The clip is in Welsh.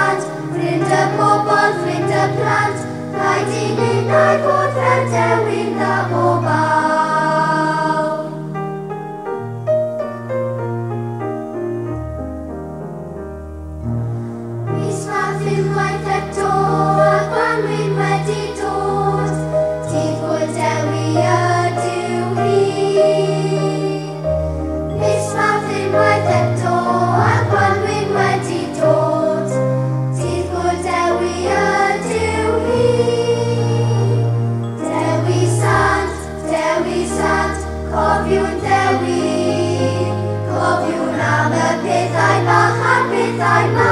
sant, ffrind y bobl, ffrind y plant, rhaid i ni wneud bod fel dewin y bobl. Mis Mawrth unwaith eto, a Gwanwyn wedi dod, dydd bod Dewi ydw hi. Mis Mawrth unwaith eto, a Gwanwyn wedi dod, dydd bod Dewi ydw hi. Dewi Sant, cofiwn Dewi, cofiwn am y pethau bach a'r pethau mawr.